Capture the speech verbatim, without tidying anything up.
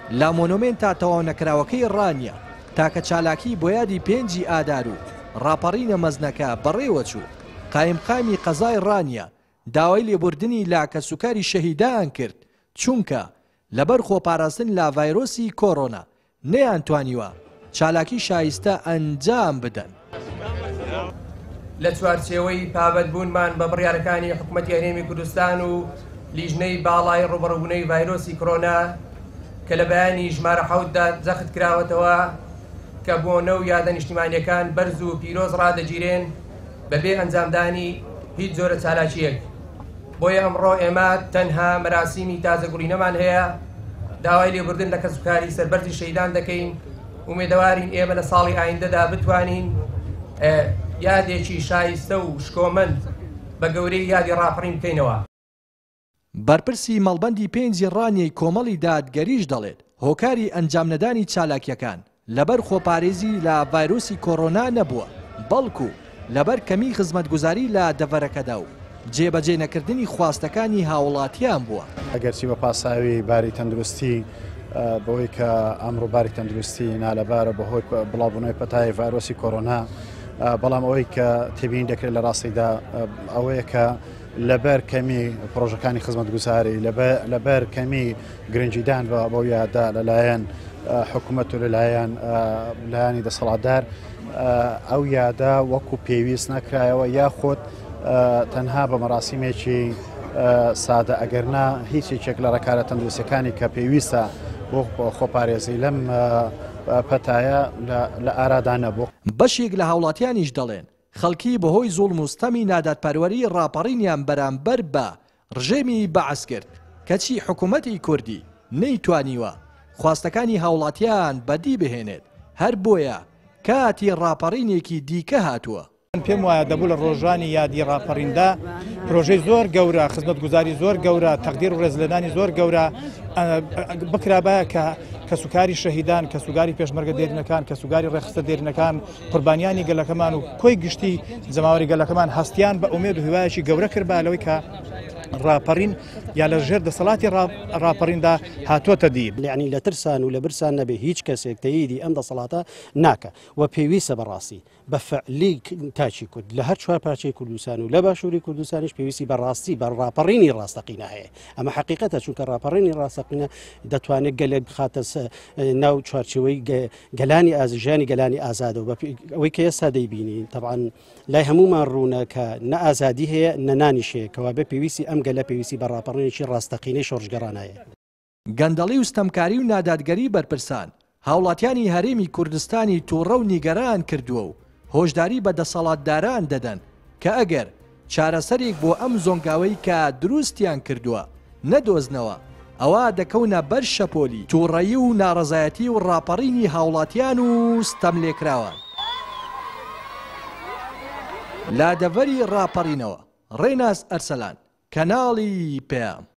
لا مۆنۆمێنتا تەواو نەکراوەکەی ڕانیە تاکە چالاکی بۆ یادی پێنجی ئادار و ڕاپەڕینە مەزنەکە بەڕێوەچوو. قایمقامی قەزای ڕانیە داوای لێبوردنی لا کەسوکاری شەهیدان کرد چونکە لەبەر خۆپاراستن لا ڤایرۆسی کۆڕۆنا نەیانتوانیوە چالاکی شایستە ئەنجام بدەن. لە چوارچێوەی پابەتبوونمان بە بڕیارەکانی حکوومەتی هەرێمی کوردستان و لیژنەی باڵای ڕوبەڕووبوونەوەی ڤایرۆسی کۆڕۆنا کە لە بەیانی ژمارە حەوتدا جەخت کراوەتەوە کە بۆ نەو یادە نیشتیمانیەکان بەرز و پیرۆز ڕادەگیرێن بەبێ ئەنجامدانی هیچ جۆرە چالاکیەک. بۆیە ئەمڕۆ ئێمە تەنها مەراسیمی تازەگوڕینەمان هەیە، داوای لێبوردن لە کەسوکاری سەربەرزی شەهیدان دەکەین. ومێدەوارین ئێمە لە ساڵی ئایندەدا بتوانین یادێکی شایستە و شکۆمەند بە گەورەی یادی ڕاپەڕین بکەینەوە. بەرپرسی مەڵبەندی پێنجی ڕانیەی کۆمەڵی دادگەریش دەڵێت هۆکاری ئەنجام نەدانی چالاکیەکان لەبەر خۆپارێزی لە ڤایرۆسی کۆڕۆنا نەبووە، بەڵکو لەبەر کەمی خزمەتگوزاری لە دەڤەرەکەدا و جێبەجێ نەکردنی خواستەکانی هاوڵاتیان بووە. ئەگەرچی بە پاساوی باری تەندروستی بەوەی کە ئەمڕۆ باری تەندروستی نالەبارە بەهۆی بڵاوبوونەوەی پەتای ڤایرۆسی کۆڕۆنا، بەڵام ئەوەی کە تێبین دەکرێت لە ڕاستیدا ئەوەیە کە لەبەر کەمی پرۆژەکانی خزمەتگوزاری لەبەر کەمی گرنگیدان بە بۆ یادا لەلایەن حکوومەت و لەلایەن لایەنی دەسەڵاتدار ئەو یادا وەکو پێویست نەکرایەوە یاخۆت تەنها بە مەراسیمێکی سادە ئەگەرنا هیچێکێک لە ڕێکارە تەندروستیەکانی کە پێویستە بۆ خۆپارێزی لەم پەتایە لە ئارادا نەبوو. بەشێک لە هاوڵاتیانیش دەڵێن خەڵکی بەهۆی زوڵم و ستەمی نادادپەروەری ڕاپەڕینیان بەرامبەر بە ڕژێمی بەعەس کرد کەچی حکوومەتی کوردی نەیتوانیوە خواستەکانی هاوڵاتیان بەدی بهێنێت، هەر بۆیە کاتی ڕاپەڕینێکی دیکە هاتووە. پێم وایە دەبوو لە ڕۆژانی یادی ڕاپەڕیندا پرۆژەی زۆر گەورە، خزمەتگوزاری زۆر گەورە، تەقدیر و ڕێزلێنانی زۆر گەورە بکرابایە کە کەسوکاری شەهیدان، کەسوکاری پێشمەرگە دێرینەکان، کەسوکاری ڕێخستە دێرینەکان، قوربانیانی گەلەکەمان و کۆی گشتی جەماوەری گەلەکەمان هەستیان بە ئومێد و هیوایەکی گەورە کرد بە لەوەی کە ڕاپەڕین یا لە ژێر دەسەڵاتی ڕاپەڕیندا هاتووەتە دی. یعنی لە ترسان و لە برسان نەبێ هیچ کەسێک تەییدی ئەم دەسەڵاتە ناکە و پێویستە بەڕاستی بە فعلی تاچی کورد لە هەر چوار پارچەی کوردستان و لە باشووری کوردستانیش پێویستی بەڕاستی بە ڕاپەڕینی ڕاستەقینە هەیە. ئەمە حقیقەتە چونکە ڕاپەڕینی ڕاستەقینە دەتوانێت گەلێک بخاتە ناو چوارچەوەی گەلانی ئازیژانی گەلانی ئازادەوە ئەوەی کە ئێستا دەیبینی تەبعاً لای هەمومان ڕوونە کە نە ئازادی هەیە نەنانیش هەیە کەوا بە پێویستی ئەم گەلە پێویستی بە ڕاپەڕینێکی ڕاستەقینەی شۆڕژگەڕانایە. گەندەڵی و ستەمکاری و نادادگەری بەرپرسان هاوڵاتیانی هەرێمی کوردستانی تووڕە و نیگەران کردووە و هۆشداری بە دەسەڵاتداران دەدەن کە ئەگەر چارەسەرێک بۆ ئەم زۆنگاوەی کە دروستیان کردووە نەدۆزنەوە ئەوە دەکەونە بەر شەپۆلی تووڕەیی و ناڕەزایەتی و ڕاپەڕینی هاوڵاتیان و ستەم لێکراوان. لادەڤەری ڕاپەڕینەوە ڕێناس ئەرسەلان، کەناڵی پێام.